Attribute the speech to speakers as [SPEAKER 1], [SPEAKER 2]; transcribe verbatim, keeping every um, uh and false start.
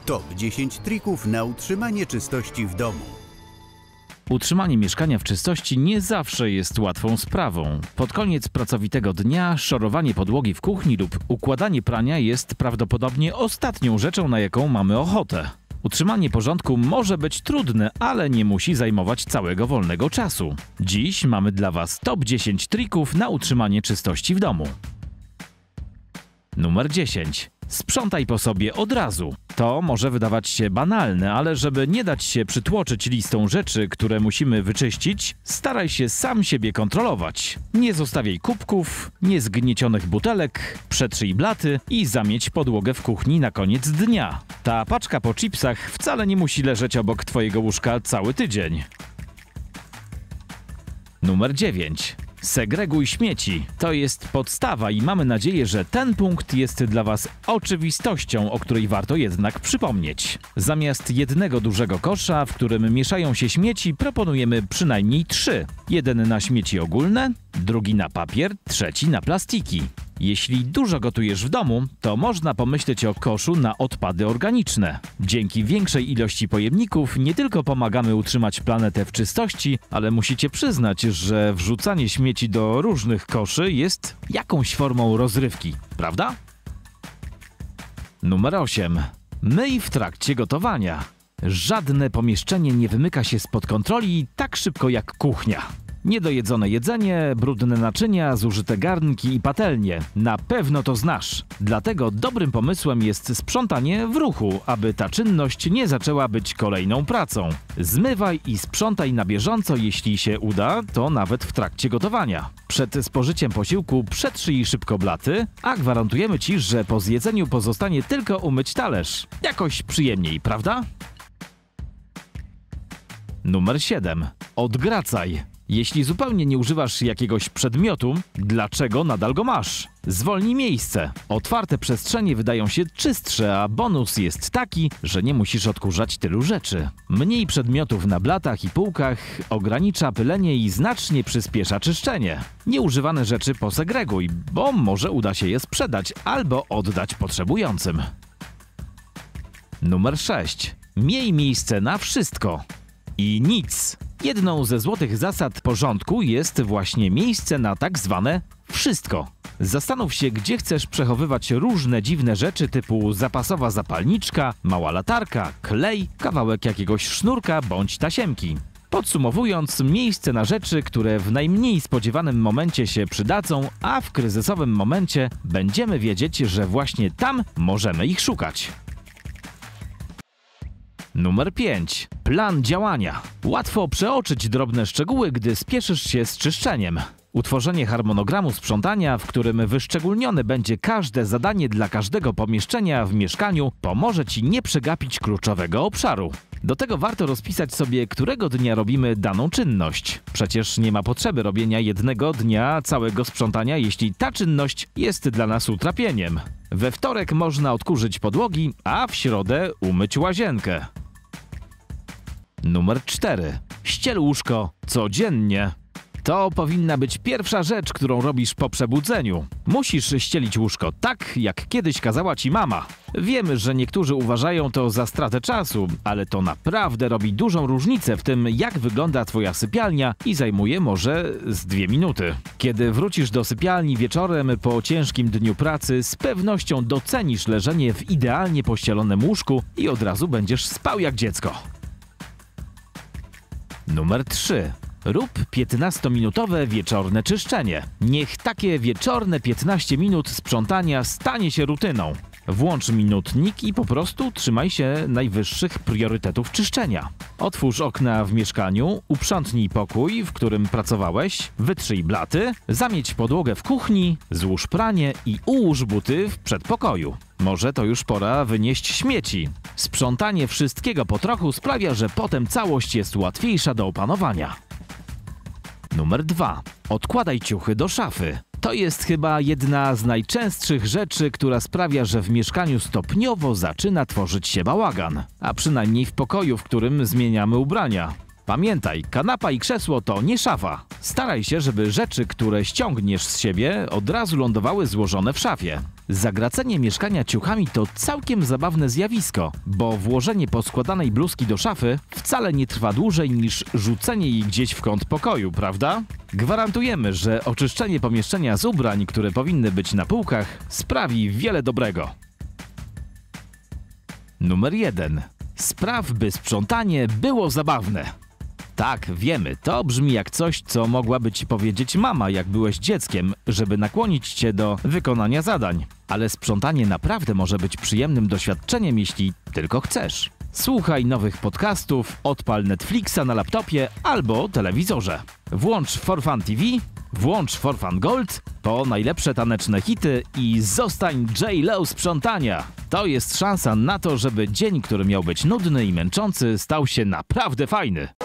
[SPEAKER 1] Top dziesięć trików na utrzymanie czystości w domu.
[SPEAKER 2] Utrzymanie mieszkania w czystości nie zawsze jest łatwą sprawą. Pod koniec pracowitego dnia szorowanie podłogi w kuchni lub układanie prania jest prawdopodobnie ostatnią rzeczą, na jaką mamy ochotę. Utrzymanie porządku może być trudne, ale nie musi zajmować całego wolnego czasu. Dziś mamy dla Was top dziesięć trików na utrzymanie czystości w domu. Numer dziesięć. Sprzątaj po sobie od razu. To może wydawać się banalne, ale żeby nie dać się przytłoczyć listą rzeczy, które musimy wyczyścić, staraj się sam siebie kontrolować. Nie zostawiaj kubków, niezgniecionych butelek, przetrzyj blaty i zamieć podłogę w kuchni na koniec dnia. Ta paczka po chipsach wcale nie musi leżeć obok Twojego łóżka cały tydzień. Numer dziewięć. Segreguj śmieci. To jest podstawa i mamy nadzieję, że ten punkt jest dla Was oczywistością, o której warto jednak przypomnieć. Zamiast jednego dużego kosza, w którym mieszają się śmieci, proponujemy przynajmniej trzy. Jeden na śmieci ogólne, drugi na papier, trzeci na plastiki. Jeśli dużo gotujesz w domu, to można pomyśleć o koszu na odpady organiczne. Dzięki większej ilości pojemników nie tylko pomagamy utrzymać planetę w czystości, ale musicie przyznać, że wrzucanie śmieci do różnych koszy jest jakąś formą rozrywki, prawda? Numer osiem. Myj w trakcie gotowania. Żadne pomieszczenie nie wymyka się spod kontroli tak szybko jak kuchnia. Niedojedzone jedzenie, brudne naczynia, zużyte garnki i patelnie. Na pewno to znasz. Dlatego dobrym pomysłem jest sprzątanie w ruchu, aby ta czynność nie zaczęła być kolejną pracą. Zmywaj i sprzątaj na bieżąco, jeśli się uda, to nawet w trakcie gotowania. Przed spożyciem posiłku przetrzyj szybko blaty, a gwarantujemy Ci, że po zjedzeniu pozostanie tylko umyć talerz. Jakoś przyjemniej, prawda? Numer siedem. Odgracaj. Jeśli zupełnie nie używasz jakiegoś przedmiotu, dlaczego nadal go masz? Zwolnij miejsce. Otwarte przestrzenie wydają się czystsze, a bonus jest taki, że nie musisz odkurzać tylu rzeczy. Mniej przedmiotów na blatach i półkach ogranicza pylenie i znacznie przyspiesza czyszczenie. Nieużywane rzeczy posegreguj, bo może uda się je sprzedać albo oddać potrzebującym. Numer sześć. Miej miejsce na wszystko i nic. Jedną ze złotych zasad porządku jest właśnie miejsce na tak zwane wszystko. Zastanów się, gdzie chcesz przechowywać różne dziwne rzeczy typu zapasowa zapalniczka, mała latarka, klej, kawałek jakiegoś sznurka bądź tasiemki. Podsumowując, miejsce na rzeczy, które w najmniej spodziewanym momencie się przydadzą, a w kryzysowym momencie będziemy wiedzieć, że właśnie tam możemy ich szukać. Numer pięć. Plan działania. Łatwo przeoczyć drobne szczegóły, gdy spieszysz się z czyszczeniem. Utworzenie harmonogramu sprzątania, w którym wyszczególnione będzie każde zadanie dla każdego pomieszczenia w mieszkaniu, pomoże Ci nie przegapić kluczowego obszaru. Do tego warto rozpisać sobie, którego dnia robimy daną czynność. Przecież nie ma potrzeby robienia jednego dnia całego sprzątania, jeśli ta czynność jest dla nas utrapieniem. We wtorek można odkurzyć podłogi, a w środę umyć łazienkę. Numer cztery. Ściel łóżko codziennie. To powinna być pierwsza rzecz, którą robisz po przebudzeniu. Musisz ścielić łóżko tak, jak kiedyś kazała Ci mama. Wiemy, że niektórzy uważają to za stratę czasu, ale to naprawdę robi dużą różnicę w tym, jak wygląda Twoja sypialnia i zajmuje może z dwie minuty. Kiedy wrócisz do sypialni wieczorem po ciężkim dniu pracy, z pewnością docenisz leżenie w idealnie pościelonym łóżku i od razu będziesz spał jak dziecko. Numer trzy. Rób piętnastominutowe wieczorne czyszczenie. Niech takie wieczorne piętnaście minut sprzątania stanie się rutyną. Włącz minutnik i po prostu trzymaj się najwyższych priorytetów czyszczenia. Otwórz okna w mieszkaniu, uprzątnij pokój, w którym pracowałeś, wytrzyj blaty, zamieć podłogę w kuchni, złóż pranie i ułóż buty w przedpokoju. Może to już pora wynieść śmieci. Sprzątanie wszystkiego po trochu sprawia, że potem całość jest łatwiejsza do opanowania. Numer dwa. Odkładaj ciuchy do szafy. To jest chyba jedna z najczęstszych rzeczy, która sprawia, że w mieszkaniu stopniowo zaczyna tworzyć się bałagan, a przynajmniej w pokoju, w którym zmieniamy ubrania. Pamiętaj, kanapa i krzesło to nie szafa. Staraj się, żeby rzeczy, które ściągniesz z siebie, od razu lądowały złożone w szafie. Zagracenie mieszkania ciuchami to całkiem zabawne zjawisko, bo włożenie poskładanej bluzki do szafy wcale nie trwa dłużej niż rzucenie jej gdzieś w kąt pokoju, prawda? Gwarantujemy, że oczyszczenie pomieszczenia z ubrań, które powinny być na półkach, sprawi wiele dobrego. Numer jeden. Spraw, by sprzątanie było zabawne. Tak, wiemy, to brzmi jak coś, co mogłaby ci powiedzieć mama, jak byłeś dzieckiem, żeby nakłonić cię do wykonania zadań. Ale sprzątanie naprawdę może być przyjemnym doświadczeniem, jeśli tylko chcesz. Słuchaj nowych podcastów, odpal Netflixa na laptopie albo telewizorze. Włącz For Fun T V, włącz For Fun Gold po najlepsze taneczne hity i zostań J-Lo sprzątania. To jest szansa na to, żeby dzień, który miał być nudny i męczący, stał się naprawdę fajny.